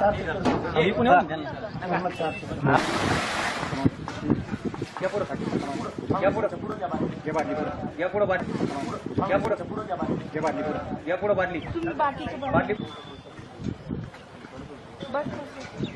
अभी पुणे हो क्या पुढं या पुढं या बाटली पुढं या पुढं बाटली या पुढं या बाटली पुढं या पुढं बाटली तुम्ही बाटलीची बाटली बस